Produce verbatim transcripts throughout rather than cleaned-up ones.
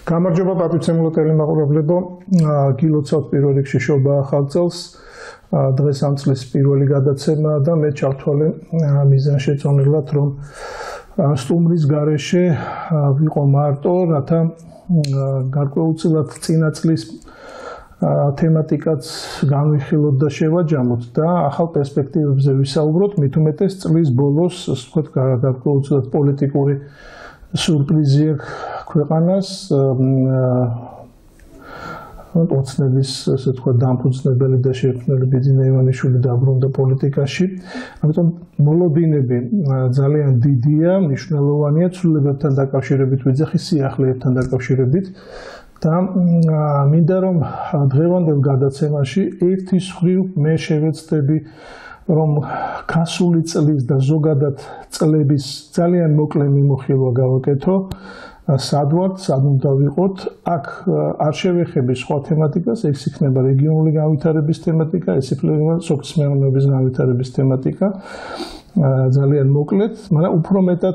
გამარჯობა პატივცემულო ტელემაყურებლებო, გილოცავთ პირველ რიგში შობა ახალ წელს. დღეს ამ წლის პირველი გადაცემა და მე ჩავთვალე მიზანშეწონილად, რომ სტუმრის გარეშე ვიყო მარტო, რათა გარკვეულწილად წინა წლის თემატიკაც განვიხილოთ და შევაჯამოთ და ახალ პერსპექტივებზე ვისაუბროთ, მით უმეტეს წლის ბოლოს, ასე ვთქვათ, გარკვეულწილად პოლიტიკური სურპრიზი აქვს ქვეყანას, ოცნების, ასე ვთქვათ, დამფუძნებელი და შექმნელი ბიძინა ივანიშვილი დაბრუნდა პოლიტიკაში. ამიტომ მოლოდინები ძალიან დიდია, მნიშვნელოვანია ცვლილებებთან დაკავშირებით, ვიძახი სიახლეებთან დაკავშირებით. და მინდა რომ დღევანდელ გადაცემაში ერთის მხრივ მე შევეცდები, რომ გასული წლის და ზოგადად წლების ძალიან მოკლე მიმოხილვა გავაკეთო, სად ვართ, სად უნდა ვიყოთ, აქ არ შევეხები სხვა თემატიკას, ეს იქნება რეგიონული განვითარების თემატიკა, ეს იქნება სოფლის მეურნეობის განვითარების თემატიკა, ძალიან მოკლედ, მაგრამ უფრო მეტად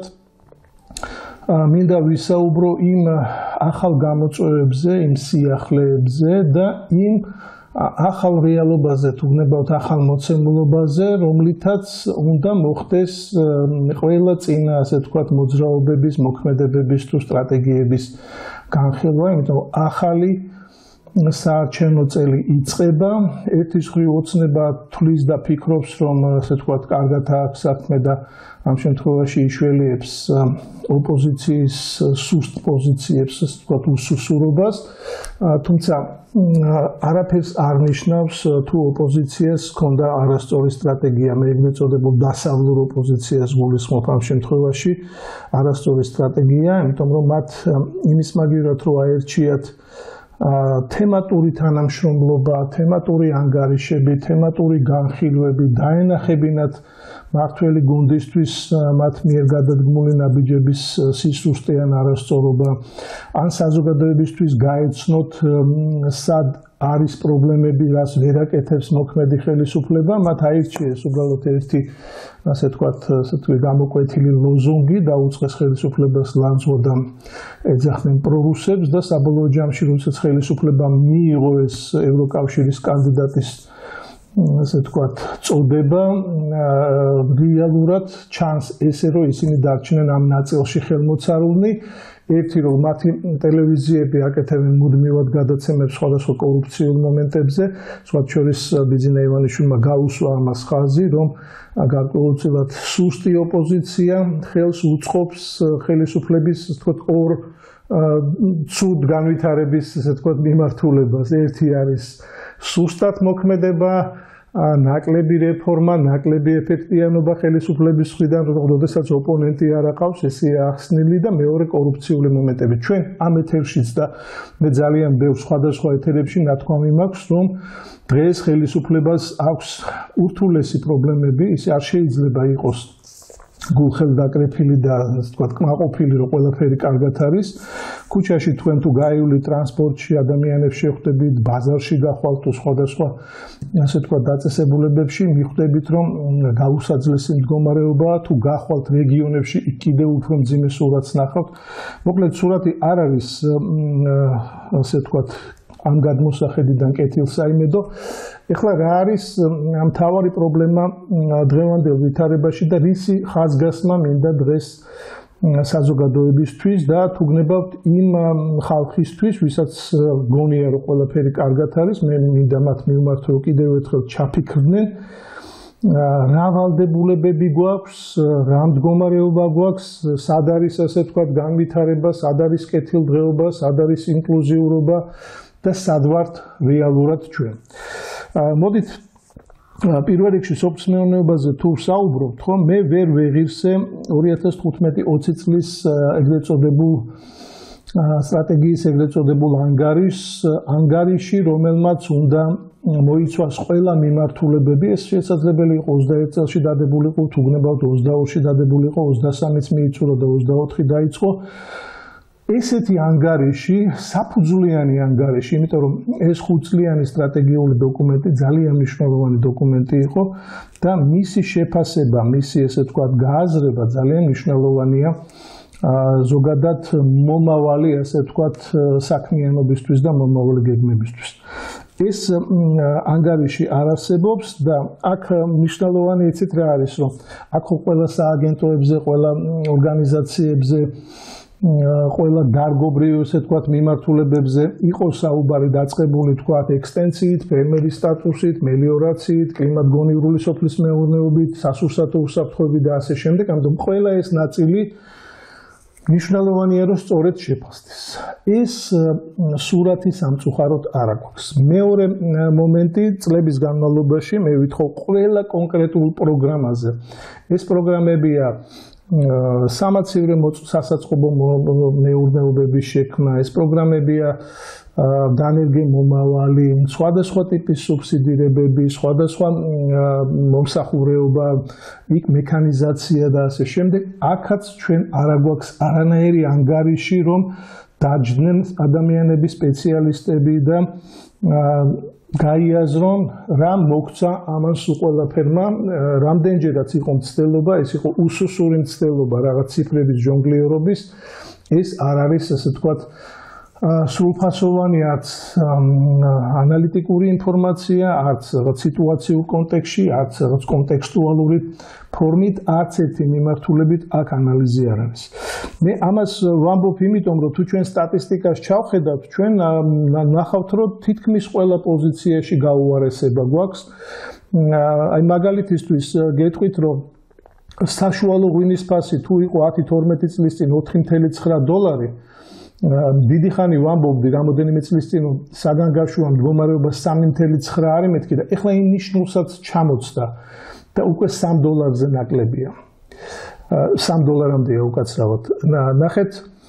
მინდა ვისაუბრო იმ ახალ გამოწვევებზე, იმ სიახლეებზე და იმ ახალ რეალობაზე, თუ გნებავთ ახალ მოცემულობაზე, რომლითაც უნდა მოხდეს ყველა წინა, ასე ვთქვათ, მოძრაობების, მოქმედებების თუ სტრატეგიების განხილვა, იმიტომ ახალი საარჩევნო წელი იწყება, ერთის მხრივ ოცნება თვლის და ფიქრობს, რომ ასე ვთქვათ, კარგად აქვს საქმე და ამ შემთხვევაში იშველიებს ოპოზიციის სუსტ პოზიციებს, ასე ვთქვათ, უსუსურობას, თუმცა არაფერს არ ნიშნავს, თუ ოპოზიციას ჰქონდა არასწორი სტრატეგია, მე ეგრეთ წოდებულ დასავლურ ოპოზიციას გულისხმობ ამ შემთხვევაში, არასწორი სტრატეგია, იმიტომ რომ მათ იმის მაგივრად რო აერჩიათ თემატური თანამშრომლობა, თემატური ანგარიშები, თემატური განხილვები, დაენახებინათ მართველი გუნდისთვის მათ მიერ გადადგმული ნაბიჯების სისუსტე ან არასწორობა, ან საზოგადოებისთვის გაეცნოთ სად არის პრობლემები, რას ვერ აკეთებს მოქმედი ხელისუფლება, მათ აირჩიეს უბრალოდ ერთი, ასე ვთქვათ, გამოკვეთილი ლოზუნგი, დაუწყეს ხელისუფლებას ლანძღვა და ეძახდნენ პრორუსებს და საბოლოო ჯამში, როდესაც ხელისუფლებამ მიიღო ეს ევროკავშირის კანდიდატის, ასე ვთქვათ, წოდება, რეალურად ჩანს ესე, რომ ისინი დარჩნენ ამ ნაწილში ხელმოცარულნი. ერთი, რომ მათი ტელევიზიები აკეთებენ მუდმივად გადაცემებს სხვადასხვა კორუფციულ მომენტებზე, სხვათა შორის ბიძინა ივანიშვილმა გაუსვა ამას ხაზი, რომ გარკვეულწილად სუსტი ოპოზიცია ხელს უწყობს ხელისუფლების, ასე ვთქვათ, ორ ცუდ განვითარების, ასე ვთქვათ, მიმართულებას. ერთი არის სუსტად მოქმედება, ნაკლები რეფორმა, ნაკლები ეფექტიანობა ხელისუფლების მხრიდან, როდესაც ოპონენტი არ აყავს, ესეა ახსნილი და მეორე კორუფციული მომენტები. ჩვენ ამ ეთერშიც და მე ძალიან ბევრ სხვადასხვა ეთერებში ნათქვამი მაქვს, რომ დღეს ხელისუფლებას აქვს ურთულესი პრობლემები, ის არ შეიძლება იყოს გულხელდაკრეფილი და, ასე ვთქვათ, კმაყოფილი, რომ ყველაფერი კარგად არის. ქუჩაში თქვენ თუ გაივლით, ტრანსპორტში ადამიანებს შეხვდებით, ბაზარში გახვალთ თუ სხვადასხვა, ასე ვთქვათ, დაწესებულებებში, მიხვდებით, რომ გაუსაძლესი მდგომარეობაა, თუ გახვალთ რეგიონებში, იქ კიდევ უფრო მძიმე სურათს ნახავთ. მოკლედ, სურათი არ არის, ასე ვთქვათ, ამ გადმოსახედიდან კეთილსაიმედო. ეხლა რა არის მთავარი პრობლემა დღევანდელ ვითარებაში და რისი ხაზგასმა მინდა დღეს საზოგადოებისთვის და თუ გნებავთ იმ ხალხისთვის, ვისაც გონია, რომ ყველაფერი კარგად არის, მე მინდა მათ მივმართო, რომ კიდევ ერთხელ ჩაფიქრდნენ, რა ვალდებულებები გვაქვს, რა მდგომარეობა გვაქვს, სად არის, ასე ვთქვათ, განვითარება, სად არის კეთილდღეობა, სად არის ინკლუზიურობა და სად ვართ რეალურად ჩვენ. მოდით პირველ რიგში სოფლის მეურნეობაზე თუ საუბრობთ, ხო, მე ვერ ვეღირსე ორი ათას თხუთმეტი ოცი წლის ეგრეთ წოდებულ სტრატეგიის ეგრეთ წოდებულ ანგარიშს, ანგარიში, რომელმაც უნდა მოიცვას ყველა მიმართულებები, ეს შესაძლებელი იყო ოცდაერთ წელში დადებულიყო, თუ გნებავთ ოცდაორში დადებულიყო, ოცდასამიც მიიწურო და ოცდაოთხი დაიწყო. ესეთი ანგარიში, საფუძვლიანი ანგარიში, იმიტომ რომ ეს ხუთწლიანი სტრატეგიული დოკუმენტი ძალიან მნიშვნელოვანი დოკუმენტი იყო და მისი შეფასება, მისი, ესე ვთქვათ, გააზრება ძალიან მნიშვნელოვანია ზოგადად მომავალი, ასე ვთქვათ, საქმიანობისთვის და მომავალი გეგმებისთვის. ეს ანგარიში არ არსებობს და აქ მნიშვნელოვანი იცით რა არის, რომ აქ ყველა სააგენტოებზე, ყველა ორგანიზაციებზე, ყველა დარგობრივ, ასე ვთქვათ, მიმართულებებზე იყო საუბარი დაწყებული, ვთქვათ, ექსტენციით, ფერმერის სტატუსით, მელიორაციით, კლიმატგონივრული სოფლის მეურნეობით, სასურსათო უსაფრთხოებით და ასე შემდეგ. ამიტომ ყველა ეს ნაწილი მნიშვნელოვანია, რომ სწორედ შეფასდეს. ეს სურათი სამწუხაროდ არ აქვს. მეორე მომენტი, წლების განმავლობაში მე ვითხოვ ყველა კონკრეტულ პროგრამაზე. ეს პროგრამებია სამაცივრო სასაწყობო მეურნეობების შექმნა, ეს პროგრამებია დანერგე მომავალი, სხვადასხვა ტიპის სუბსიდირებები, სხვადასხვა მომსახურეობა, იქ მექანიზაცია და ასე შემდეგ. აქაც ჩვენ არ გვაქვს არანაირი ანგარიში, რომ დაჯდნენ ადამიანების სპეციალისტები და გაიაზრონ რა მოგცა ამან სულ ყველაფერმა, რამდენჯერაც იყო მცდელობა, ეს იყო უსუსური მცდელობა რაღაც ციფრების ჟონგლიორობის, ეს არ არის, ასე ვთქვათ, სრულფასოვანი არც ანალიტიკური ინფორმაცია, არც სიტუაციურ კონტექსტში, არც კონტექსტუალური ფორმით, არც ერთი მიმართულებით აქ ანალიზი არ არის. მე ამას ვამბობ იმიტომ, რომ თუ ჩვენ სტატისტიკას ჩავხედავთ, ჩვენ ნახავთ, რომ თითქმის ყველა პოზიციაში გაუარესება გვაქვს. აი მაგალითისთვის გეტყვით, რომ საშუალო ღვინის ფასი თუ იყო ათი თორმეტი წლის წინ ოთხი წუთი ცხრა დოლარი, დიდი ხანი ვამბობდი რამოდენიმე წლის წინ საგანგაშოა მდგომარეობა სამი წუთი ცხრა არის მეთქი და ეხლა იმ ნიშნულსაც ჩამოწდა და უკვე სამ დოლარზე ნაკლებია. სამ დოლარამდეა უკაცრავად. ნახეთ,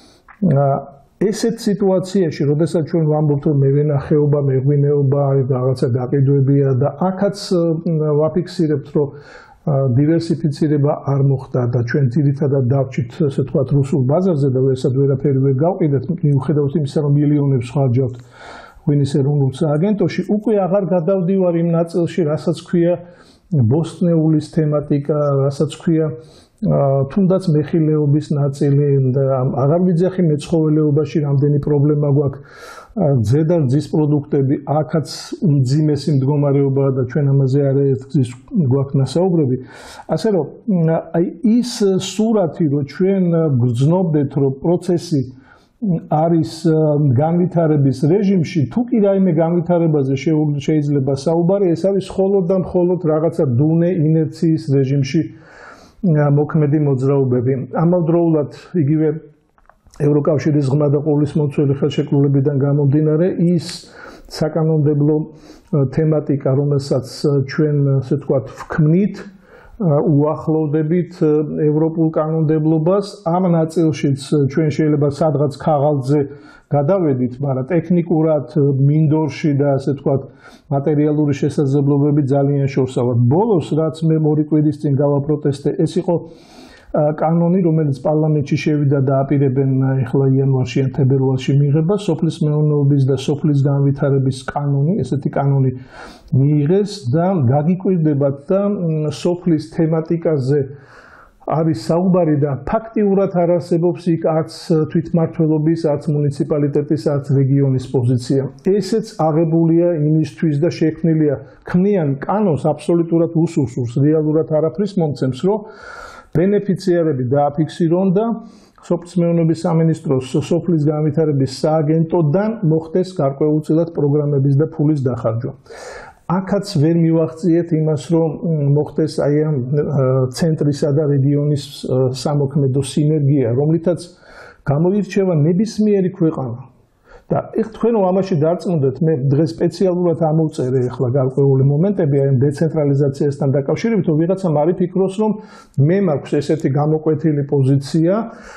ესეთ სიტუაციაში, როდესაც ჩვენ ვამბობთ, რომ მევენახეობა, მეღვინეობა, რაღაცა გაყიდვებია და აქაც ვაფიქსირებთ, რომ დივერსიფიცირება არ მოხდა და ჩვენ ძირითადად დავჭით, ასე ვთქვათ, რუსულ ბაზარზე და ესად ვერაფერი ვერ გავყიდეთ, მიუხედავად იმისა, რომ მილიონებს ვხარჯავთ ღვინის ეროვნულ სააგენტოში, უკვე აღარ გადავდივარ იმ ნაწილში, რასაც ქვია ბოსტნეულის თემატიკა, რასაც ქვია თუნდაც მეხილეობის ნაწილი და აღარ ვიძახი მეცხოველეობაში რამდენი პრობლემა გვაქვს. ზედა რძის პროდუქტები, აქაც უმძიმესი მდგომარეობაა და ჩვენ ამაზე არაერთგზის გვაქვს ნასაუბრები. ასე რომ, აი ის სურათი, რომ ჩვენ გრძნობდეთ, რომ პროცესი არის განვითარების რეჟიმში, თუ კი რაიმე განვითარებაზე შეიძლება საუბარი, ეს არის მხოლოდ და მხოლოდ რაღაცა დუნე ინერციის რეჟიმში მოქმედი მოძრაობები. ამავდროულად იგივე ევროკავშირის ღრმა და ყოვლისმომცველი ხელშეკრულებიდან გამომდინარე, ის საკანონმდებლო თემატიკა, რომელსაც ჩვენ, ასე ვთქვათ, ვქმნით, უახლოვდებით ევროპულ კანონმდებლობას, ამ ნაწილშიც ჩვენ შეიძლება სადღაც ქაღალდზე გადავედით, მაგრამ ტექნიკურად მინდორში და ასე ვთქვათ, მატერიალური შესაძლებლობები ძალიან შორსავთ. ბოლოს, რაც მე ორი კვირის წინ გავაპროტესტე, ეს იყო კანონი, რომელიც პარლამენტში შევიდა და აპირებენ ახლა იანვარში ან თებერვალში მიიღება, სოფლის მეურნეობის და სოფლის განვითარების კანონი, ესეთი კანონი მიიღეს და გაგიკვირდებათ და სოფლის თემატიკაზე არის საუბარი და ფაქტიურად არ არსებობს იქ არც თვითმმართველობის, არც მუნიციპალიტეტის, არც რეგიონის პოზიცია. ესეც აღებულია იმისთვის და შექმნილია ქმნიან კანონს აბსოლუტურად უსუსურს, რეალურად არაფრის მომცემს, რომ ბენეფიციარები დააფიქსირონ და სოფლის მეურნეობის სამინისტროს სოფლის განვითარების სააგენტოდან მოხდეს გარკვეულწილად პროგრამების და ფულის დახარჯვა. აქაც ვერ მივაღწიეთ იმას, რომ მოხდეს აი ამ ცენტრისა და რეგიონის სამოქმედო სინერგია, რომლითაც გამოირჩევა ნებისმიერი ქვეყანა. და ეხ თქვენ რომ ამაში დარწმუნდეთ, მე დღეს სპეციალურად ამოვწერე ახლა გარკვეული მომენტები აი დეცენტრალიზაციასთან დაკავშირებით, რომ ვიღაცამ არ იფიქროს, რომ მე მაქვს ესეთი გამოკვეთილი პოზიცია,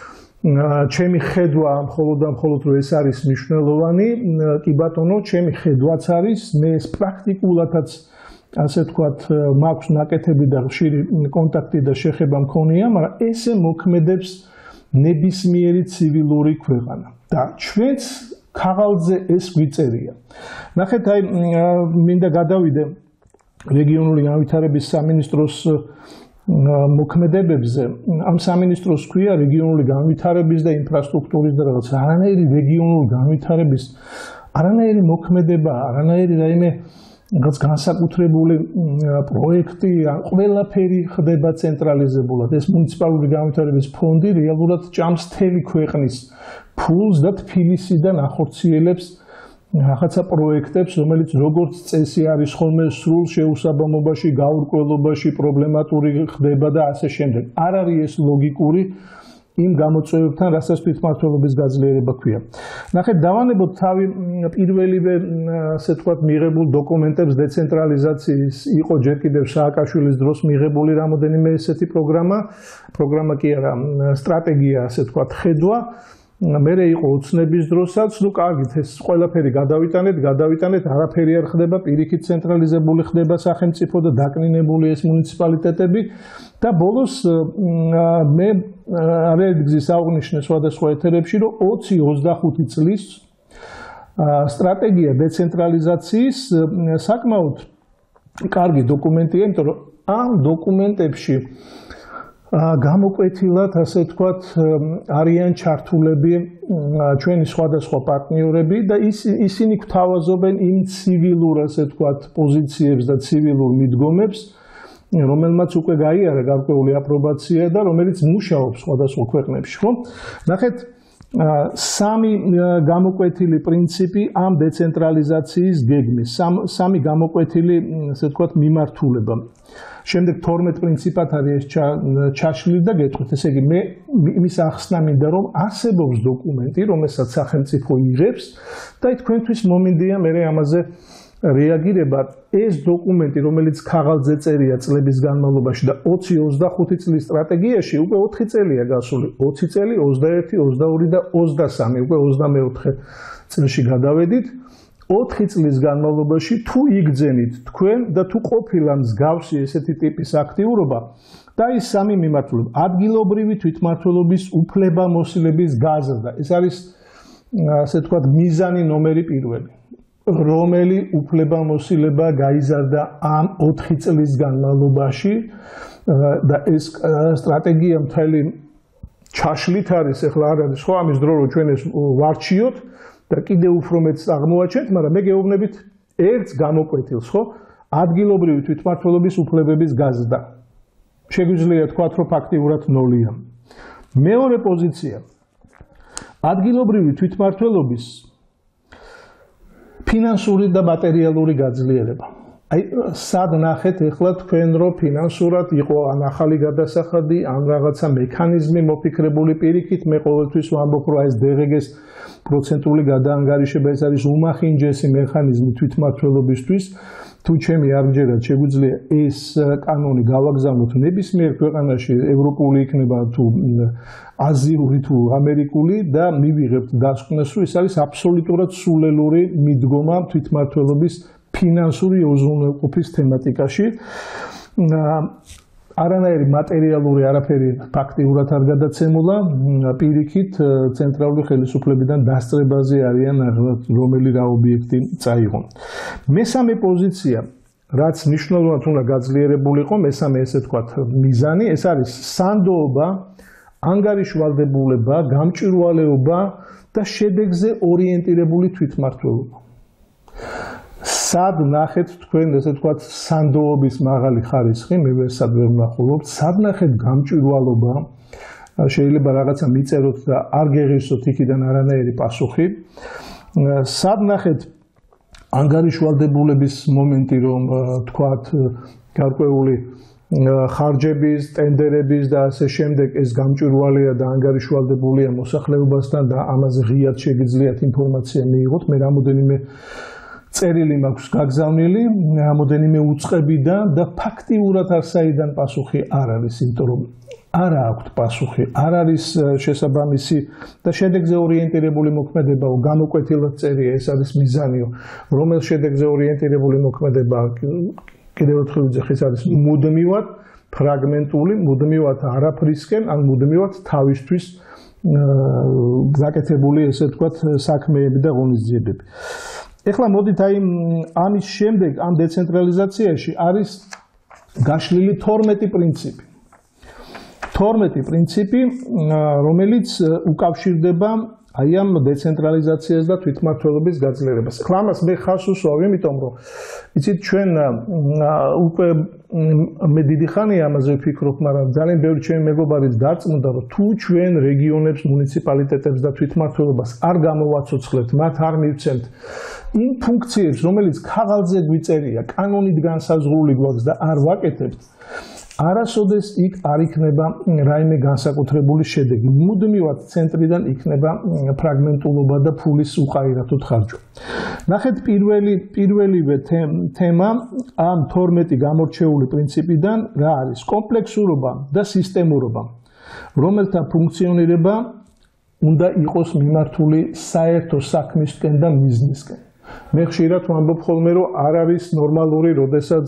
ჩემი ხედვა მხოლოდ და მხოლოდ რომ ეს არის მნიშვნელოვანი, კი ბატონო, ჩემი ხედვაც არის, მე ეს პრაქტიკულადაც ასე ვთქვათ, მაქვს ნაკეთები და ხშირი კონტაქტი და შეხება მქონია, მაგრამ ესე მოქმედებს ნებისმიერი ცივილური ქვეყანა. და ჩვენც ქაღალდზე ეს გვიწერია. ნახეთ, აი მინდა გადავიდე რეგიონული განვითარების სამინისტროს მოქმედებებზე ამ სამინისტროს ქვია რეგიონული განვითარების და ინფრასტრუქტურის და რაღაც არანაირი რეგიონული განვითარების არანაირი მოქმედება, არანაირი რაიმე რაღაც განსაკუთრებული პროექტი, ყველაფერი ხდება ცენტრალიზებულად. ეს მუნიციპალური განვითარების ფონდი რეალურად ჭამს მთელი ქვეყნის ფულს და თბილისიდან ახორციელებს რაღაცა პროექტებს, რომელიც როგორც წესი არის ხოლმე სრულ შეუსაბამობაში, გაურკვევლობაში, პრობლემატური ხდება და ასე შემდეგ. არ არის ეს ლოგიკური იმ გამოწვევებთან, რასაც თვითმმართველობის გაძლიერება ქვია. ნახეთ, დავანებოთ თავი პირველივე, ასე ვთქვათ, მიღებულ დოკუმენტებს დეცენტრალიზაციის იყო ჯერ კიდევ სააკაშვილის დროს მიღებული რამოდენიმე ესეთი პროგრამა, პროგრამა კი არა, სტრატეგია, ასე ვთქვათ, ხედვა. მერე იყო ოცნების დროსაც, ნუ კარგით, ეს ყველაფერი გადავიტანეთ, გადავიტანეთ, არაფერი არ ხდება, პირიქით ცენტრალიზებული ხდება სახელმწიფო და დაკნინებული ეს მუნიციპალიტეტები და ბოლოს მე არაერთგზის აღვნიშნე სხვადასხვა ეთერებში, რომ ოცი ოცდახუთი წლის სტრატეგია დეცენტრალიზაციის საკმაოდ კარგი დოკუმენტია, იმიტომ რომ ამ დოკუმენტებში გამოკვეთილად, ასე ვთქვათ, არიან ჩართულები ჩვენი სხვადასხვა პარტნიორები და ისინი გვთავაზობენ იმ ცივილურ, ასე ვთქვათ, პოზიციებს და ცივილურ მიდგომებს, რომელმაც უკვე გაიარა გარკვეული აპრობაცია და რომელიც მუშაობს სხვადასხვა ქვეყნებში, ხო? ნახეთ, სამი გამოკვეთილი პრინციპი ამ დეცენტრალიზაციის გეგმის, სამი გამოკვეთილი, ასე ვთქვათ, მიმართულება. შემდეგ თორმეტ პრინციპად არის ჩაშლილი და გეტყვით, ესე იგი მე იმის ახსნა მინდა, რომ არსებობს დოკუმენტი, რომელსაც სახელმწიფო იღებს და თქვენთვის მომინდია მე ამაზე რეაგირება. ეს დოკუმენტი, რომელიც ქაღალდზე წერია წლების განმავლობაში და ოცი ოცდახუთი წლის სტრატეგიაში უკვე ოთხი წელია გასული, ოცი წელი, ოცდაერთი, ოცდაორი და ოცდასამი, უკვე ოცდამეოთხე წელში გადავედით. ოთხი წლის განმავლობაში თუ იგძენით თქვენ და თუ ყოფილა მსგავსი ესეთი ტიპის აქტიურობა და ის სამი მიმართულება, ადგილობრივი თვითმმართველობის უფლებამოსილების გაზრდა. ეს არის, ასე ვთქვათ, მიზანი ნომერი პირველი. რომელი უფლებამოსილება გაიზარდა ამ ოთხი წლის განმავლობაში და ეს სტრატეგია მთელი ჩაშლით არის, ეხლა არ არის ხო ამის დრო, რომ ჩვენ ეს ვარჩიოთ და კიდევ უფრო მეტს აღმოვაჩენთ, მაგრამ მე გეუბნებით ერთს გამოკვეთილს, ხო? ადგილობრივი თვითმმართველობის უფლებების გაზრდა. შეგვიძლია თქვათ, რომ ფაქტიურად ნულია. მეორე პოზიცია. ადგილობრივი თვითმმართველობის ფინანსური და მატერიალური გაძლიერება. აი, სად ნახეთ ეხლა თქვენ, რომ ფინანსურად იყო ან ახალი გადასახადი, ან რაღაცა მექანიზმი მოფიქრებული პირიქით, მე ყოველთვის ვამბობ, რომ ეს დე ღე გეს პროცენტული გადაანგარიშება, ეს არის უმახინჯესი მექანიზმი თვითმმართველობისთვის. თუ ჩემი არ გჯერათ, შეგვიძლია ეს კანონი გავაგზავნოთ ნებისმიერ ქვეყანაში, ევროპული იქნება თუ აზიური თუ ამერიკული და მივიღებთ დასკვნას, რომ ეს არის აბსოლუტურად სულელური მიდგომა თვითმმართველობის ფინანსური უზრუნველყოფის თემატიკაში. არანაირი მატერიალური არაფერი ფაქტიურად არ გადაცემულა, პირიქით ცენტრალური ხელისუფლებიდან დასწრებაზე არიან რომელი რა ობიექტი წაიღონ. მესამე პოზიცია, რაც მნიშვნელოვნად უნდა გაძლიერებულიყო, მესამე ესე ვთქვათ მიზანი, ეს არის სანდოობა, ანგარიშვალდებულება, გამჭვირვალეობა და შედეგზე ორიენტირებული თვითმმართველობა. სად ნახეთ თქვენ, ესე ვთქვათ, სანდოობის მაღალი ხარისხი, მე ვერსად ვერ ვნახულობთ, სად ნახეთ გამჭვირვალობა, შეიძლება რაღაცა მიწეროთ და არ გეღირსოთ იქიდან არანაირი პასუხი. სად ნახეთ ანგარიშვალდებულების მომენტი, რომ თქვათ, გარკვეული ხარჯების, ტენდერების და ასე შემდეგ ეს გამჭვირვალეა და ანგარიშვალდებულია მოსახლეობასთან და ამაზე ღიად შეგიძლიათ ინფორმაცია მიიღოთ. მე რამოდენიმე წერილი მაქვს გაგზავნილი, რამოდენიმე უწყებიდან და ფაქტიურად არსაიდან პასუხი არ არის, იმიტომ რომ არ აქვს პასუხი, არ არის შესაბამისი და შედეგზე ორიენტირებული მოქმედებაო, გამოკვეთილად წერია, ეს არის მიზანიო, რომელ შედეგზე ორიენტირებული მოქმედება კიდევ ერთხელ ვიძახ, ეს არის მუდმივად ფრაგმენტული, მუდმივად არაფრისკენ, ან მუდმივად თავისთვის გაკეთებული, ესე ვთქვათ, საქმეები და ღონისძიებები. ეხლა მოდით აი ამის შემდეგ ამ დეცენტრალიზაციაში არის გაშლილი თორმეტი პრინციპი. თორმეტი პრინციპი, რომელიც უკავშირდება აი ამ დეცენტრალიზაციას და თვითმმართველობის გაძლიერებას. ახლა ამას მე ხარს უსვავ, იმიტომ რომ იცით ჩვენ უკვე მე დიდი ხანია ამაზე ვფიქრობ, მაგრამ ძალიან ბევრი ჩემი მეგობარიც დარწმუნდა, რომ თუ ჩვენ რეგიონებს, მუნიციპალიტეტებს და თვითმმართველობას არ გამოვაცოცხლებთ, მათ არ მივცემთ იმ ფუნქციებს, რომელიც ქაღალდზე გვიწერია, კანონით განსაზღვრული გვაქვს და არ ვაკეთებთ, არასოდეს იქ არ იქნება რაიმე განსაკუთრებული შედეგი. მუდმივად ცენტრიდან იქნება ფრაგმენტულობა და ფულის უყაირათოდ ხარჯვა. ნახეთ პირველი პირველივე თემა ამ თორმეტი გამორჩეული პრინციპიდან რა არის? კომპლექსურობა და სისტემურობა, რომელთა ფუნქციონირება უნდა იყოს მიმართული საერთო საქმისკენ და მიზნისკენ. მე ხშირად ვამბობ ხოლმე, რომ არ არის ნორმალური, როდესაც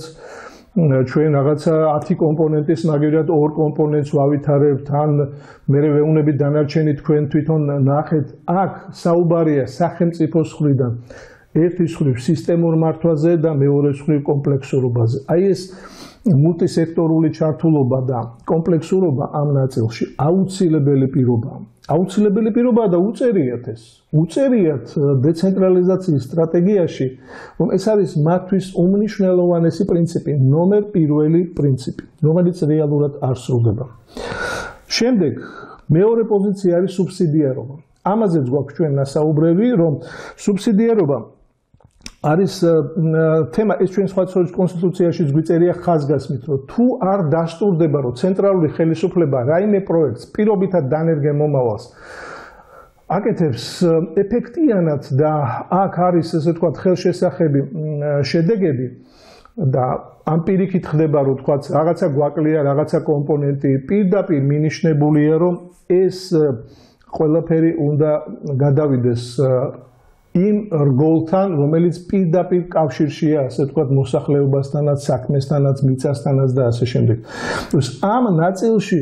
ჩვენ რაღაცა ათი კომპონენტის მაგერად ორ კომპონენტს ვავითარებთ, ან მე ვეუბნებით დანარჩენი თქვენ თვითონ ნახეთ, აქ საუბარია სახელმწიფოს მხრიდან ერთის მხრივ სისტემურ მართვაზე და მეორეს მხრივ კომპლექსურობაზე. აი ეს მულტისექტორული ჩართულობა და კომპლექსურობა ამ ნაწილში აუცილებელი პირობაა. აუცილებელი პირობაა და უწერიათ ეს. უწერიათ დეცენტრალიზაციის სტრატეგიაში, რომ ეს არის მათთვის უმნიშვნელოვანესი პრინციპი, ნომერ პირველი პრინციპი, რომელიც რეალურად არ სრულდება. შემდეგ მეორე პოზიცია არის სუბსიდიარობა. ამაზეც გვაქვს ჩვენ ნასაუბრები, რომ სუბსიდიარობა არის თემა, ეს ჩვენ სხვა კონსტიტუციაშიც გვიწერია ხაზგასმით, რომ თუ არ დასტურდება, რომ ცენტრალური ხელისუფლება რაიმე პროექტს პირობითად დანერგენ მომავალს აკეთებს ეფექტიანად და აქ არის ესე ვთქვათ ხელშესახები შედეგები და ამ პირიქით ხდება, რომ ვთქვათ რაღაცა გვაკლია, რაღაცა კომპონენტი პირდაპირ მინიშნებულია, რომ ეს ყველაფერი უნდა გადავიდეს იმ რგოლთან, რომელიც პირდაპირ კავშირშია, ასე ვთქვათ, მოსახლეობასთანაც, საქმესთანაც, მიწასთანაც და ასე შემდეგ. ამ ნაწილში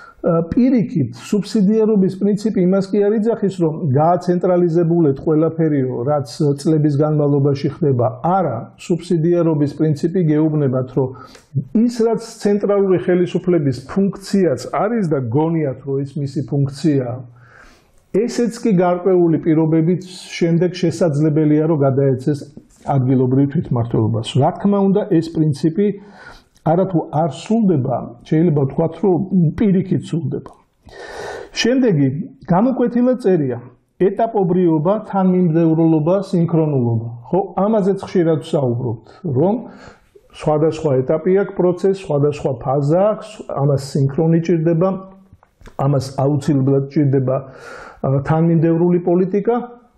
პირიქით სუბსიდიარობის პრინციპი იმას კი არ იძახის, რომ გააცენტრალიზებულეთ ყველაფერიო, რაც წლების განმავლობაში ხდება. არა, სუბსიდიარობის პრინციპი გეუბნებათ, რომ ის რაც ცენტრალური ხელისუფლების ფუნქციაც არის და გონიათ, რომ ეს მისი ფუნქციაა, ესეც კი გარკვეული პირობებით შემდეგ შესაძლებელია, რომ გადაეცეს ადგილობრივ თვითმმართველობას. რა თქმა უნდა, ეს პრინციპი არათუ არ სრულდება, შეიძლება ვთქვათ, რომ პირიქით სრულდება. შემდეგი, გამოკვეთილად წერია ეტაპობრიობა, თანმიმდევრულობა, სინქრონულობა. ხო, ამაზეც ხშირად ვსაუბრობთ, რომ სხვადასხვა ეტაპი აქვს პროცესს, სხვადასხვა ფაზა აქვს, ამას სინქრონი ჭირდება, ამას აუცილებლად ჭირდება თანმიმდევრული პოლიტიკა.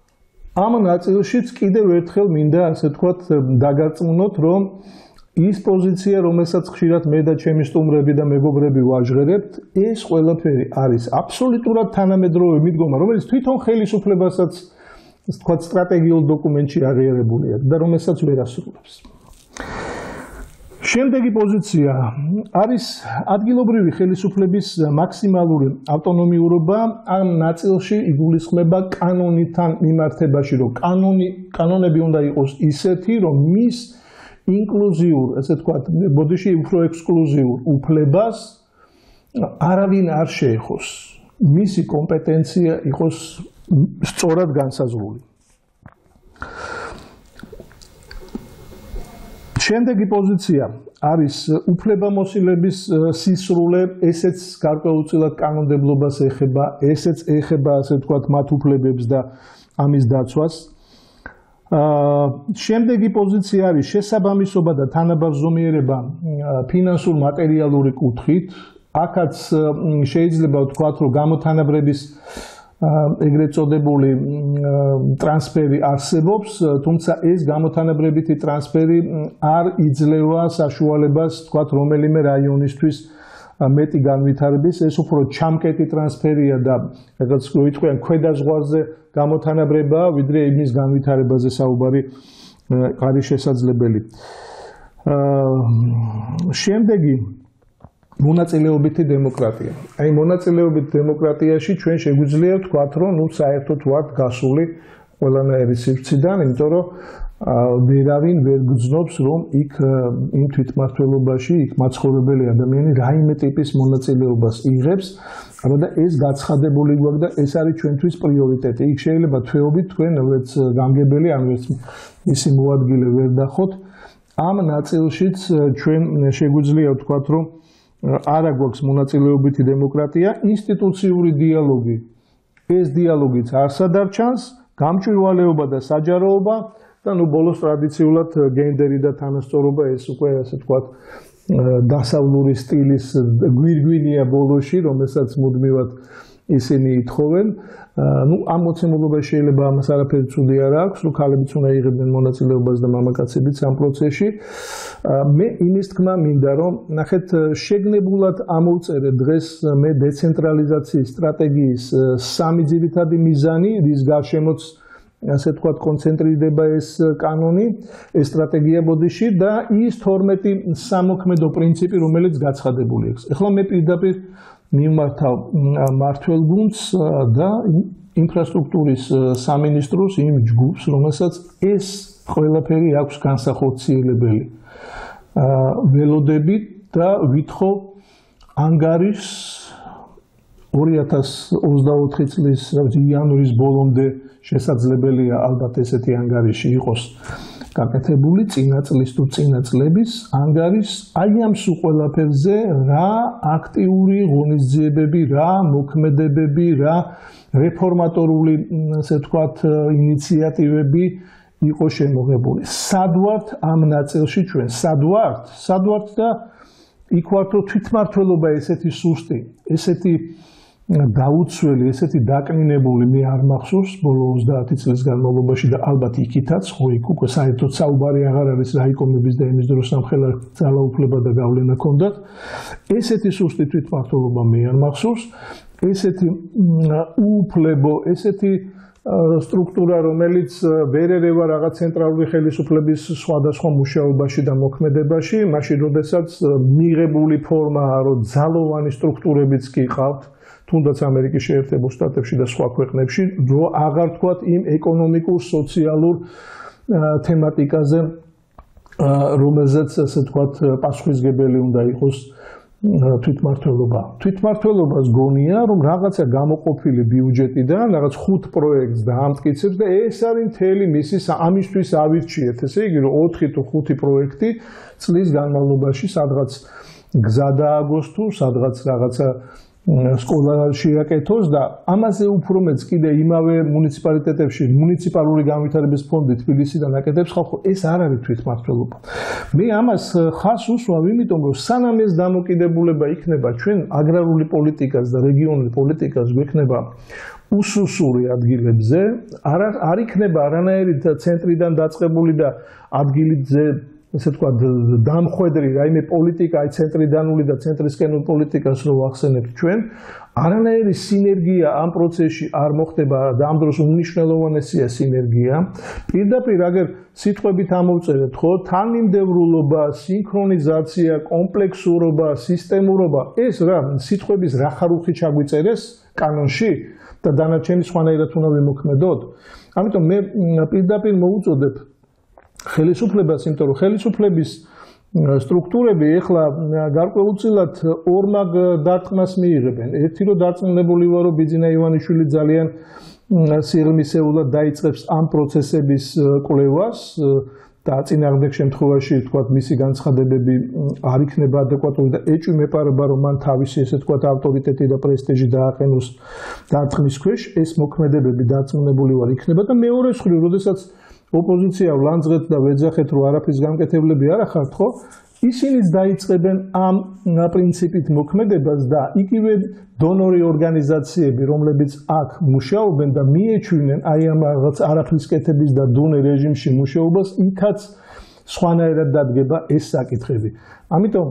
ამ ნაწილშიც კიდევ ერთხელ მინდა ასე ვთქვათ დაგარწმუნოთ, რომ ის პოზიცია, რომელსაც ხშირად მე და ჩემი სტუმრები და მეგობრები ვაჟღერებთ, ეს ყველაფერი არის აბსოლუტურად თანამედროვე მიდგომა, რომელიც თვითონ ხელისუფლებასაც ვთქვათ სტრატეგიულ დოკუმენტში აღიარებულია და რომელსაც ვერ ასრულებს. შემდეგი პოზიცია არის ადგილობრივი ხელისუფლების მაქსიმალური ავტონომიურობა. ამ ნაწილში იგულისხმება კანონთან მიმართებაში, რომ კანონი კანონები უნდა იყოს ისეთი, რომ მის ინკლუზიურ, ესე ვთქვათ, ბოდიში უფრო ექსკლუზიურ უფლებას არავინ არ შეეხოს. მისი კომპეტენცია იყოს სწორად განსაზღვრული. შემდეგი პოზიცია არის უფლებამოსილების სისრულე, ესეც გარკვეულწილად კანონმდებლობას ეხება, ესეც ეხება, ასე ვთქვათ, მათ უფლებებს და ამის დაცვას. შემდეგი პოზიცია არის შესაბამისობა და თანაბარზომიერება ფინანსურ მატერიალური კუთხით. აქაც შეიძლება ვთქვათ, რომ გამოთანაბრების ეგრეთ წოდებული ტრანსფერი არსებობს, თუმცა ეს გამოთანაბრებითი ტრანსფერი არ იძლევა საშუალებას, ვთქვათ, რომელიმე რაიონისთვის მეტი განვითარების, ეს უფრო ჩამკეტი ტრანსფერია და რაღაც როიტყვიან ქვედა ზღვარზე გამოთანაბრება, ვიდრე იმის განვითარებაზე საუბარი არის შესაძლებელი. შემდეგი მონაწილეობითი დემოკრატია. აი მონაწილეობით დემოკრატიაში ჩვენ შეგვიძლია ვთქვათ, რომ ნუ საერთოდ ვართ გასული ყველანაირი სივრციდან, იმიტომ რომ ვერავინ ვერ გძნობს, რომ იქ იმ თვითმმართველობაში, იქ მაცხოვრებელი ადამიანი რაიმე ტიპის მონაწილეობას იღებს, აბა და ეს გაცხადებული გვაქვს და ეს არის ჩვენთვის პრიორიტეტი. იქ შეიძლება თვეობით თქვენ ვერც განგებელი, ან ვერც ისი მოადგილე ვერ დახოთ. ამ ნაწილშიც ჩვენ შეგვიძლია ვთქვათ, რომ არა გვაქვს მონაწილეობითი დემოკრატია, ინსტიტუციური დიალოგი. ეს დიალოგიც არ სადარჩანს, გამჭვირვალეობა და საჯაროობა და ნუ ბოლოს ტრადიციულად გენდერი და თანასწორობა ეს უკვე ასე ვთქვათ დასავლური სტილის გვირგვინია ბოლოში, რომელსაც მუდმივად ისინი ითხოვენ. ნუ ამ მოცემულობაში შეიძლება ამას არაფერი ცუდი არ აქვს, რომ ქალებიც უნდა იღებდნენ მონაწილეობას და მამაკაცებიც ამ პროცესში. მე იმის თქმა მინდა, რომ ნახეთ, შეგნებულად ამოვწერე დღეს მე დეცენტრალიზაციის სტრატეგიის სამი ძირითადი მიზანი, რის გარშემოც ასე თქვათ კონცენტრირდება ეს კანონი, ეს სტრატეგია ბოდიში და ის თორმეტი სამოქმედო პრინციპი, რომელიც გაცხადებული აქვს. ეხლა მე პირდაპირ მიმართავ მმართველ გუნდს და ინფრასტრუქტურის სამინისტროს იმ ჯგუფს, რომელსაც ეს ყველაფერი აქვს განსახორციელებელი. ველოდებით და ვითხოვ ანგარის ორი ათას ოცდაოთხი წლის იანვრის ბოლომდე შესაძლებელია ალბათ ესეთი ანგარიში იყოს გაკეთებული, წინა წლის თუ წინა წლების ანგარის აი ამ სულ ყველაფერზე რა აქტიური ღონისძიებები, რა მოქმედებები, რა რეფორმატორული ასე ვთქვათ ინიციატივები იყო შემოღებული. სად ვართ ამ ნაწილში ჩვენ? სად ვართ? სად ვართ და იქ ვართ, რომ თვითმმართველობა ესეთი სუსტი, ესეთი დაუცველი, ესეთი დაკნინებული მე არ მახსოვს ბოლო ოცდაათი წლის განმავლობაში და ალბათ იქითაც, ხო იქ უკვე საერთოდ საუბარი აღარ არის რაიკომების და იმის დროს სამხელა ძალაუფლება და გავლენა ჰქონდათ. ესეთი სუსტი თვითმმართველობა მე არ მახსოვს, ესეთი უუფლებო, ესეთი სტრუქტურა, რომელიც ვერ ერევა რაღაც ცენტრალური ხელისუფლების სხვადასხვა მუშაობაში და მოქმედებაში, მაშინ როდესაც მიღებული ფორმაა, რომ ძალოვანი სტრუქტურებიც კი ყავთ, თუნდაც ამერიკის შეერთებულ შტატებში და სხვა ქვეყნებში, რომ აღარ თქვათ იმ ეკონომიკურ, სოციალურ თემატიკაზე, რომელზეც ასე თქვათ პასუხისმგებელი უნდა იყოს თვითმმართველობა. თვითმმართველობას გონია, რომ რაღაცა გამოყოფილი ბიუჯეტიდან რაღაც ხუთ პროექტს დაამტკიცებს და ეს არის მთელი მისი ამისთვის ავირჩიეთ. ესე იგი, რომ ოთხი თუ ხუთი პროექტი წლის განმავლობაში სადღაც გზა დააგოს თუ სადღაც რაღაცა სკოლა შეაკეთოს და ამაზე უფრო მეც კიდე იმავე მუნიციპალიტეტებში მუნიციპალური განვითარების ფონდი თბილისიდან აკეთებს ხალხო, ეს არ არის თვითმმართველობა. მე ამას ხას უსვამ, იმიტომ რომ სანამ ეს დამოკიდებულება იქნება ჩვენ აგრარული პოლიტიკას და რეგიონული პოლიტიკას გვექნება უსუსური ადგილებზე, არ არ იქნება არანაირი ცენტრიდან დაწყებული და ადგილზე ესე თქვა დამხვედრი რაიმე პოლიტიკა, აი ცენტრიდანული და ცენტრისკენული პოლიტიკას რო ახსენებთ ჩვენ, არანაირი სინერგია ამ პროცესში არ მოხდება და ამ დროს უმნიშვნელოვანესია სინერგია. პირდაპირ აგერ სიტყვებით ამოვწერეთ, ხო, თანმიმდევრულობა, სინქრონიზაცია, კომპლექსურობა, სისტემურობა, ეს რა სიტყვების რახარუხი ჩაგვიწერეს კანონში და დანარჩენი სხვანაირად უნდა ვიმოქმედოთ. ამიტომ მე პირდაპირ მოუწოდებ ხელისუფლებას, იმიტომ რომ ხელისუფლების სტრუქტურები ეხლა გარკვეულწილად ორმაგ დარტყმას მიიღებენ. ერთი რომ დარწმუნებული ვარ, რომ ბიძინა ივანიშვილი ძალიან სიღრმისეულად დაიწყებს ამ პროცესების კვლევას და წინააღმდეგ შემთხვევაში თქვათ მისი განცხადებები არ იქნება ადეკვატური და ეჭვი მეპარება, რომ მან თავისი ესე თქვათ ავტორიტეტი და პრესტიჟი დააყენოს დარტყმის ქვეშ, ეს მოქმედებები დარწმუნებული ვარ იქნება და მეორე მხრივ, როდესაც ოპოზიცია ვლანძღეთ და ვეძახეთ, რომ არაფრის გამკეთებლები არ ახართ, ხო? ისინიც დაიწყებენ ამ პრინციპით მოქმედებას და იგივე დონორი ორგანიზაციები, რომლებიც აქ მუშაობენ და მიეჩვენენ აი ამ რაღაც არაფრის კეთების და დონე რეჟიმში მუშაობას, იქაც სხვანაირად დადგება ეს საკითხები. ამიტომ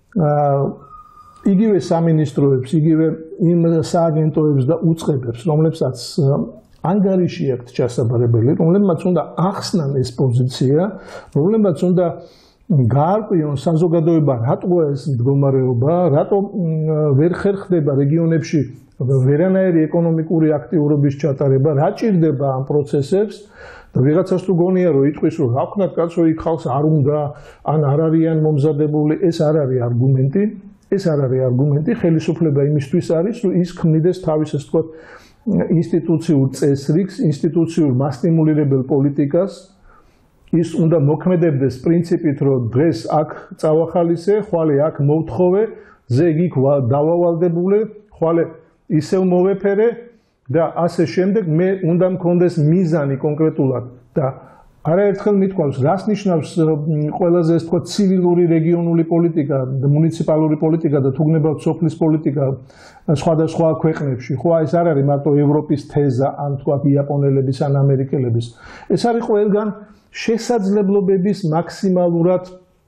იგივე სამინისტროებს, იგივე იმ სააგენტოებს და უწყებებს, რომლებსაც ანგარიში აქვთ ჩასაბარებელი, რომლებმაც უნდა ახსნან ეს პოზიცია, რომლებმაც უნდა გაარკვიონ საზოგადოება რატო ეს მდგომარეობა, რატო ვერ ხერხდება რეგიონებში ვერანაირი ეკონომიკური აქტიურობის ჩატარება, რა ჭირდება ამ პროცესებს და ვიღაცას თუ გონია რომ იტყვის რომ რა ვქნათ კაცო იქ ხალხს არ უნდა ან არ არიან მომზადებული, ეს არ არის არგუმენტი, ეს არ არის არგუმენტი, ხელისუფლება იმისთვის არის რომ ის ქმნიდეს თავის ასე ვთქვათ ინსტიტუციურ წესრიგს, ინსტიტუციურ მასტიმულირებელ პოლიტიკას, ის უნდა მოქმედებდეს პრინციპით რომ დღეს აქ წავახალისე, ხვალე აქ მოვთხოვე, ზეგ იქ დავავალდებულე, ხვალე ისევ მოვეფერე და ასე შემდეგ მე უნდა მქონდეს მიზანი კონკრეტულად და არაერთხელ მithქვავს რას ნიშნავს ყველაზე ეს თქვა ცივილური რეგიონული პოლიტიკა და მუნიციპალური პოლიტიკა და თუ გნებავთ სოფლის პოლიტიკა სხვადასხვა ქვეყნებში ხო ეს არ არის მარტო ევროპის თეზა ან თქვა იაპონელების ან ამერიკელების ეს არის ყველგან შესაძლებლობების მაქსიმალურად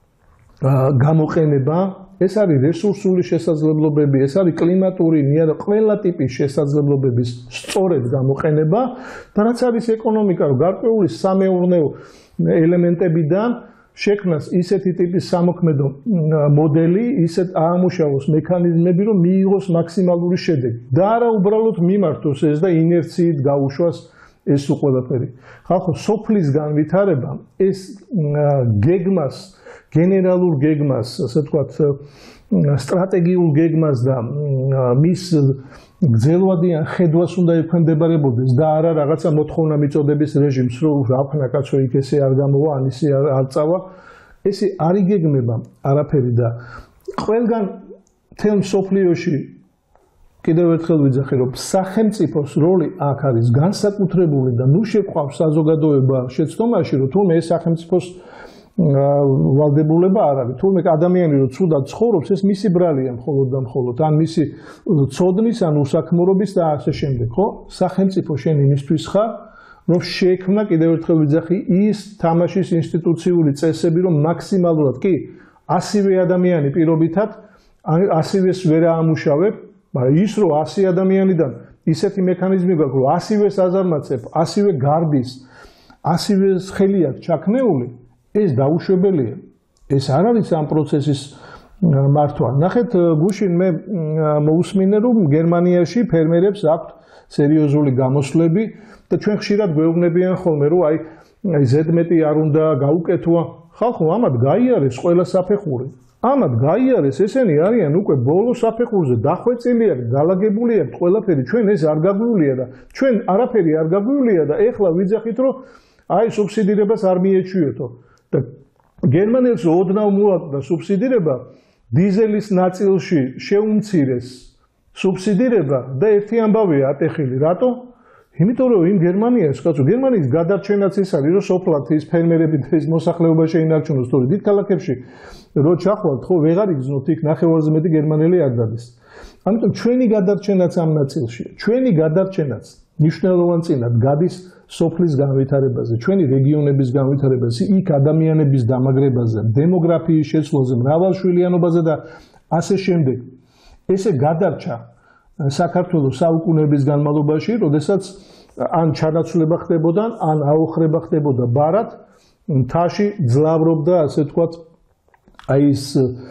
გამოყენება ეს არის რესურსული შესაძლებლობები, ეს არის კლიმატური, ყველა ტიპის შესაძლებლობების სწორედ გამოყენება და რაც არის ეკონომიკა, რომ გარკვეული სამეურნეო ელემენტებიდან შექმნას ისეთი ტიპის სამოქმედო მოდელი, ისეთ აამუშავოს მექანიზმები, რომ მიიღოს მაქსიმალური შედეგი და არა უბრალოდ მიმართოს ეს და ინერციით გაუშვას ეს ყველაფერი. ხალხო, სოფლის განვითარება ეს გეგმას გენერალურ გეგმას, ასე ვთქვათ, სტრატეგიულ გეგმას და მის გრძელვადიან ხედვას უნდა ექვემდებარებოდეს და არა რაღაცა მოთხოვნა მიწოდების რეჟიმს, რომ რა ვქნა კაცო იქ ესე არ გამოვა, ან ისე არ წავა. ესე არ იგეგმება არაფერი და ყველგან თელ მსოფლიოში კიდევ ერთხელ ვიძახი, რომ სახელმწიფოს როლი აქ არის განსაკუთრებული და ნუ შეყვავს საზოგადოება შეცდომაში, რომ თურმე ეს სახელმწიფოს ვალდებულება არ არის. თურმე ადამიანი რომ ცუდად ცხოვრობს, ეს მისი ბრალია მხოლოდ და მხოლოდ, ან მისი ცოდნის, ან უსაქმურობის და ასე შემდეგ, ხო? სახელმწიფო შენ იმისთვის ხარ, რომ შეექმნა კიდევ ერთხელ ვიძახი ის თამაშის ინსტიტუციური წესები, რომ მაქსიმალურად კი ასივე ადამიანი პირობითად ასივეს ვერ აამუშავებ, მაგრამ ის რომ ასი ადამიანიდან ისეთი მექანიზმი გაქვს, რომ ასივეს აზარმაცებ, ასივე გარდის, ასივეს ხელი აქვს ჩაქნეული ეს დაუშვებელია. ეს არ არის ამ პროცესის მართვა. ნახეთ, გუშინ მე მოусმინე, რომ გერმანიაში ფერმერებს აქვთ სერიოზული გამოსვლები და ჩვენ ხშირად გვეუბნებიან ხოლმე, რომ აი აი ზედმეტი არ უნდა გაუკეთოა. ხალხო, ამათ გაიარეს ყველა საფეხური. ამათ გაიარეს, ესენი არიან უკვე ბოლო საფეხურზე, დახვეწილი არის, გალაგებული აქვს ყველაფერი. ჩვენ ეს არ გაგვივლია და ჩვენ არაფერი არ გაგვივლია და ეხლა ვიძახით, რომ აი სუბსიდირებას არ მიეჩვიეთო. და გერმანელს ოდნავ მოაკვდა სუბსიდირება დიზელის ნაწილში შეუმცირეს სუბსიდირება და ერთი ამბავია ატეხილი. რატო? იმიტომ რომ იმ გერმანიას, კაცო, გერმანიის გადარჩენაც ის არის, რომ სოფლად ის ფერმერები და ის მოსახლეობა შეინარჩუნოს, თორე დიდ ქალაქებში რო ჩახვალთ, ხო, ვეღარ იგზნოთ იქ ნახევარზე მეტი გერმანელი არ დადეს. ამიტომ ჩვენი გადარჩენაც ამ ნაწილშია. ჩვენი გადარჩენაც მნიშვნელოვანწინად გადის სოფლის განვითარებაზე, ჩვენი რეგიონების განვითარებაზე, იქ ადამიანების დამაგრებაზე, დემოგრაფიის შეცვლაზე, მრავალშვილიანობაზე და ასე შემდეგ. ესე გადარჩა საქართველოს საუკუნეების განმავლობაში, როდესაც ან ჩანაცვლება ხდებოდა, ან აოხრება ხდებოდა ბარად, მთაში ძლავრობდა, ასე ვთქვათ, აი ეს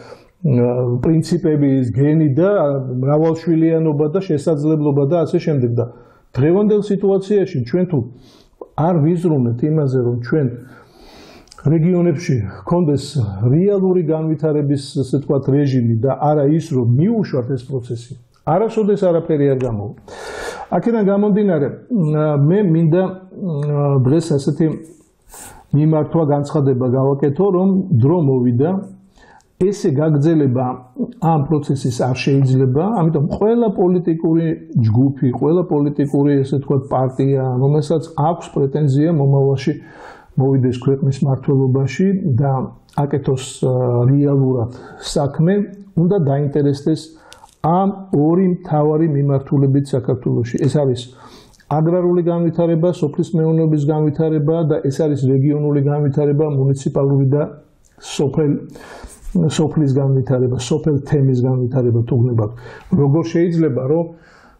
პრინციპები, ის გენი და მრავალშვილიანობა და შესაძლებლობა და ასე შემდეგ და დღევანდელ სიტუაციაში ჩვენ თუ არ ვიზრუნეთ იმაზე, რომ ჩვენ რეგიონებში ჰქონდეს რეალური განვითარების, ასე ვთქვათ, რეჟიმი და არა ის, რომ მიუშვათ ეს პროცესი, არასოდეს არაფერი არ გამოვა. აქედან გამომდინარე, მე მინდა დღეს ასეთი მიმართვა განცხადება გავაკეთო, რომ დრო მოვიდა, ესე გაგრძელება ამ პროცესის არ შეიძლება, ამიტომ ყველა პოლიტიკური ჯგუფი, ყველა პოლიტიკური, ესე ვთქვათ, პარტია, რომელსაც აქვს პრეტენზია მომავალში მოვიდეს ქვეყნის მმართველობაში და აკეთოს რეალურად საქმე, უნდა დაინტერესდეს ამ ორი მთავარი მიმართულებით საქართველოში. ეს არის აგრარული განვითარება, სოფლის მეურნეობის განვითარება და ეს არის რეგიონული განვითარება, მუნიციპალური და სოფელ სოფლის განვითარება, სოფელ თემის განვითარება თუ გნებავთ. როგორ შეიძლება, რომ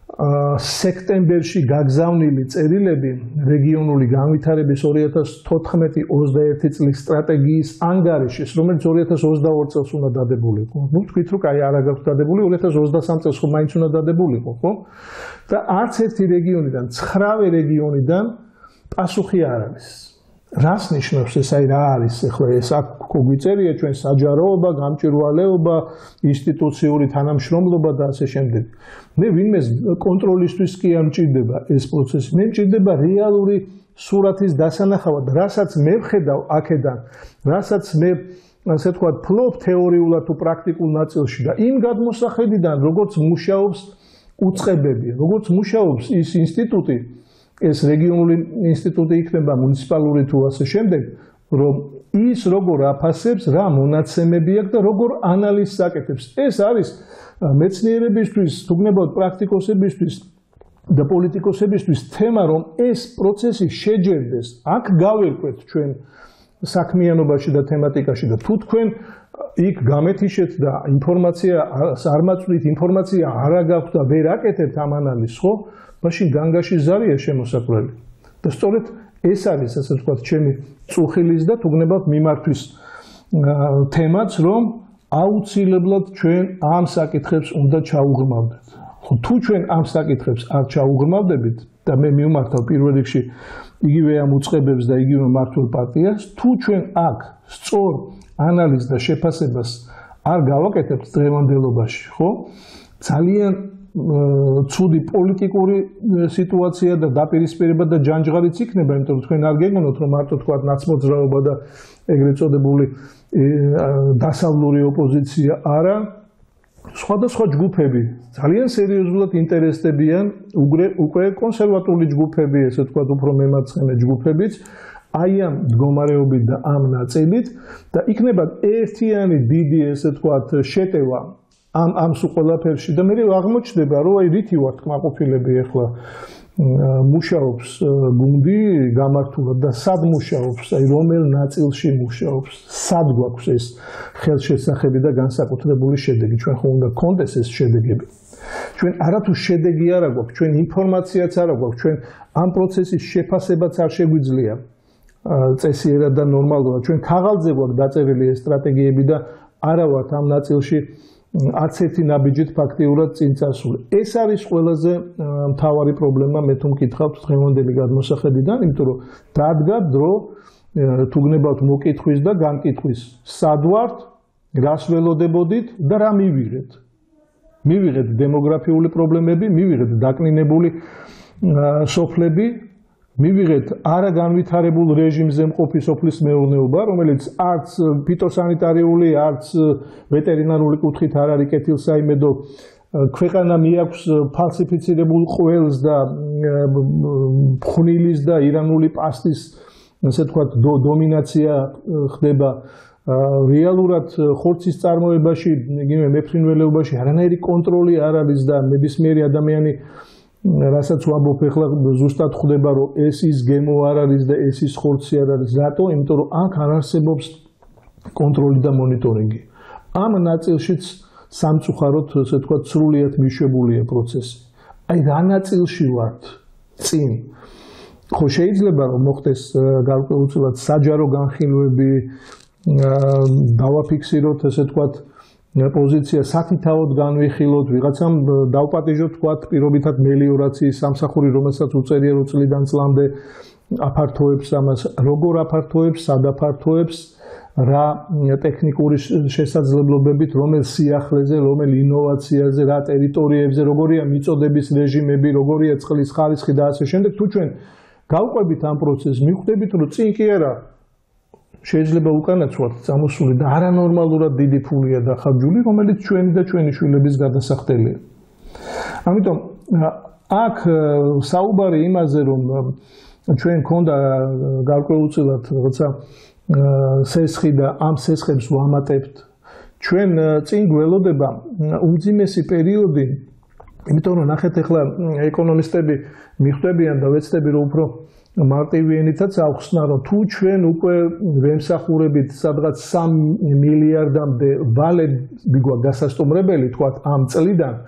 სექტემბერში გაგზავნილი წერილები რეგიონული განვითარების ორი ათას თოთხმეტი ოცდაერთი წლის სტრატეგიის ანგარიშის, რომელიც ორი ათას ოცდაორი წელს უნდა დადებულიყო. ნუ თქვით, რომ კაი არა გაქვს დადებული, ორი ათას ოცდასამი წელს ხო მაინც უნდა დადებულიყო, ხო? და არც ერთი რეგიონიდან, ცხრა რეგიონიდან პასუხი არ არის. რას ნიშნავს ეს, აი რა არის ახლა ეს აქ გვიწერია ჩვენ საჯაროობა, გამჭვირვალეობა, ინსტიტუციური თანამშრომლობა და ასე შემდეგ. მე ვინმეს კონტროლისთვის კი არ მჭირდება ეს პროცესი. მე მჭირდება რეალური სურათის დასანახავად, რასაც მე ვხედავ აქედან, რასაც მე ასე ვთქვათ, ფლობ თეორიულად თუ პრაქტიკულ ნაწილში და იმ გადმოსახედიდან, როგორც მუშაობს უწყებები, როგორც მუშაობს ის ინსტიტუტი, ეს რეგიონული ინსტიტუტი იქნება მუნიციპალური თუ ასე შემდეგ, რომ ის როგორ აფასებს, რა მონაცემები აქვს და როგორ ანალიზს აკეთებს. ეს არის მეცნიერებისთვის, თუ გნებავთ პრაქტიკოსებისთვის და პოლიტიკოსებისთვის თემა, რომ ეს პროცესი შეჯერდეს. აქ გავერკვეთ ჩვენ საქმიანობაში და თემატიკაში და თუ თქვენ იქ გამეთიშეთ და ინფორმაცია არ მაწვდით, ინფორმაცია არ გაქვთ და ვერ აკეთებთ ამ ანალიზს, ხო? მაშინ განგაში ზარია შემოსაკველი. და სწორედ ეს არის, ასე ვთქვათ, ჩემი წუხილის და თუ გნებავთ მიმართვის თემაც, რომ აუცილებლად ჩვენ ამ საკითხებს უნდა ჩაუღრმავდეთ. ხო, თუ ჩვენ ამ საკითხებს არ ჩაუღრმავდებით და მე მივმართავ პირველ რიგში იგივე ამ უწყებებს და იგივე მმართველ პარტიას, თუ ჩვენ აქ სწორ ანალიზს და შეფასებას არ გავაკეთებთ დღევანდელობაში, ხო? ძალიან ცუდი პოლიტიკური სიტუაცია და დაპირისპირება და ჯანჯღარიც იქნება, იმიტომ რომ თქვენ არ გეგმოთ, რომ მარტო თქვა ნაცმოძრაობა და ეგრეთ წოდებული დასავლური ოპოზიცია არა, სხვადასხვა ჯგუფები ძალიან სერიოზულად ინტერესდებიან, უკვე კონსერვატული ჯგუფები, ესე თქვა უფრო მემარცხენე ჯგუფებიც, აი ამ მდგომარეობით და ამ ნაწილით და იქნება ერთიანი დიდი, ესე თქვა, შეტევა ამ ამ სულ ყველაფერში და მე აღმოჩნდება, რომ აი რითი ვართ კმაყოფილები ახლა მუშაობს გუნდი გამართულად და სად მუშაობს, აი რომელ ნაწილში მუშაობს, სად გვაქვს ეს ხელშესახები და განსაკუთრებული შედეგი, ჩვენ ხო უნდა გქონდეს ეს შედეგები. ჩვენ არათუ შედეგი არ გვაქვს, ჩვენ ინფორმაციაც არ გვაქვს, ჩვენ ამ პროცესის შეფასებაც არ შეგვიძლია წესიერად და ნორმალურად, ჩვენ ქაღალდზე გვაქვს დაწერილი ეს სტრატეგიები და არა ვართ ამ ნაწილში არც ერთი ნაბიჯით ფაქტიურად წინ წასული. ეს არის ყველაზე მთავარი პრობლემა, მე თუ მკითხავთ დღევანდელი გადმოსახედიდან, იმიტომ რომ დადგა დრო თუ გნებავთ მოკითხვის და განკითხვის. სად ვართ, რას ველოდებოდით და რა მივიღეთ. მივიღეთ დემოგრაფიული პრობლემები, მივიღეთ დაკნინებული სოფლები, მივიღეთ არაგანვითარებულ რეჟიმზე მყოფი სოფლის მეურნეობა, რომელიც არც ფიტოსანიტარიული, არც ვეტერინარული კუთხით არ არის კეთილსაიმედო, ქვეყანა მიაქვს ფალსიფიცირებულ ყველს და ფხვნილის და ირანული პასტის, ასე ვთქვათ, დომინაცია ხდება რეალურად ხორცის წარმოებაში, იგივე მეფრინველეობაში არანაირი კონტროლი არ არის და ნებისმიერი ადამიანი რასაც ვამბობ ახლა ზუსტად ხვდება, რომ ეს ის გემო არ არის და ეს ის ხორცი არ არის. რატო? იმიტომ რომ აქ არ არსებობს კონტროლი და მონიტორინგი. ამ ნაწილშიც სამწუხაროდ, ასე ვთქვათ, სრულიად მიშვებულია პროცესი. აი რა ნაწილში ვართ წინ? ხო შეიძლება რომ მოხდეს გარკვეულწილად საჯარო განხილვები, დავაფიქსიროთ, ასე ვთქვათ, პოზიცია სათითაოდ განვიხილოთ, ვიღაცამ დავპატიჟოთ, თქვათ, პირობითად მელიორაციის სამსახური, რომელსაც უწერია რომ წლიდან წლამდე აფართოებს ამას, როგორ აფართოებს, სად აფართოებს, რა ტექნიკური შესაძლებლობებით, რომელ სიახლეზე, რომელ ინოვაციაზე, რა ტერიტორიებზე, როგორია მიწოდების რეჟიმები, როგორია წყლის ხარისხი და ასე შემდეგ. თუ ჩვენ გავყვებით ამ პროცესს, მიხვდებით, რომ წინ კი არა შეიძლება უკანაც ვართ წამოსული და არანორმალურად დიდი ფულია დახარჯული, რომელიც ჩვენი და ჩვენი შვილების გადასახდელია. ამიტომ აქ საუბარი იმაზე, რომ ჩვენ ქონდა გარკვეულწილად რაღაცა სესხი და ამ სესხებს ვამატებთ. ჩვენ წინ გველოდება უმძიმესი პერიოდი, იმიტომ რომ ნახეთ ახლა ეკონომისტები მიხვდებიან და ვეცდები რომ უფრო მარტივიანითაც ახსნა, რომ თუ ჩვენ უკვე ვემსახურებით სადღაც სამი მილიარდამდე ვალები გვაქვს გასასტუმრებელი, თქვათ ამ წლიდან,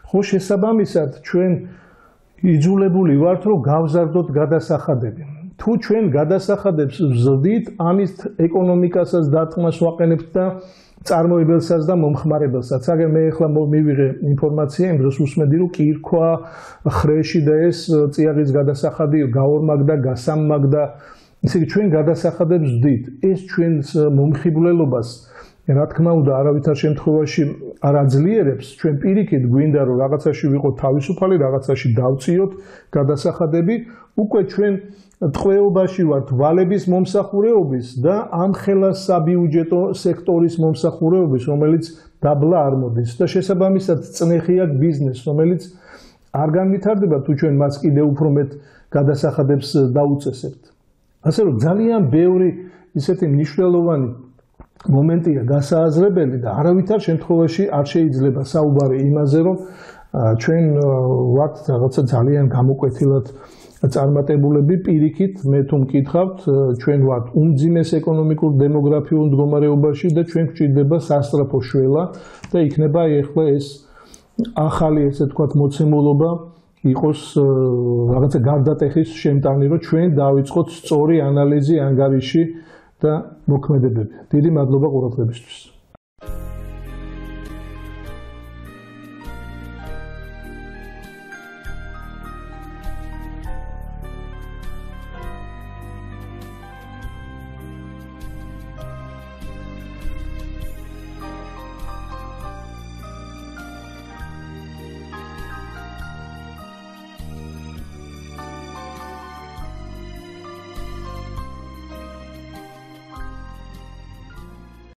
ხო შესაბამისად ჩვენ იძულებული ვართ რომ გავზარდოთ გადასახადები. თუ ჩვენ გადასახადებს ვზრდით, ამის ეკონომიკასაც დარტყმას ვაყენებთ და წარმოებელსაც და მომხმარებელსაც. აგერ მე ახლა მივიღე ინფორმაცია, იმ დროს უსმენდი რომ კირქვა, ხრეში და ეს წიაღის გადასახადი გაორმაგდა, გასამმაგდა. ისე იგი ჩვენ გადასახადებს ვზდით. ეს ჩვენს მომხიბვლელობას რა თქმა უნდა არავითარ შემთხვევაში არ აძლიერებს. ჩვენ პირიქით გვინდა რომ რაღაცაში ვიყოთ თავისუფალი, რაღაცაში დავწიოთ გადასახადები. უკვე ჩვენ ტყვეობაში ვართ ვალების მომსახურეობის და ამ ხელა საბიუჯეტო სექტორის მომსახურეობის, რომელიც დაბლა არ მოდის და შესაბამისად წნეხია ბიზნესს, რომელიც არ განვითარდება თუ ჩვენ მას კიდევ უფრო მეტ გადასახადებს დაუწესებთ. ასე რომ ძალიან ბევრი ისეთი მნიშვნელოვანი მომენტია გასააზრებელი და არავითარ შემთხვევაში არ შეიძლება საუბარი იმაზე, რომ ჩვენ ვართ რაღაცა ძალიან გამოკვეთილად წარმატებულები. პირიქით, მე თუ მკითხავთ, ჩვენ ვართ უმძიმეს ეკონომიკურ დემოგრაფიულ მდგომარეობაში და ჩვენ გვჭირდება სასწრაფო შველა და იქნება ეხლა ეს ახალი ესე თქვათ მოცემულობა იყოს რაღაცა გარდატეხის შემტანი, რომ ჩვენ დავიწყოთ სწორი ანალიზი ანგარიში და მოქმედებები. დიდი მადლობა ყურადღებისთვის.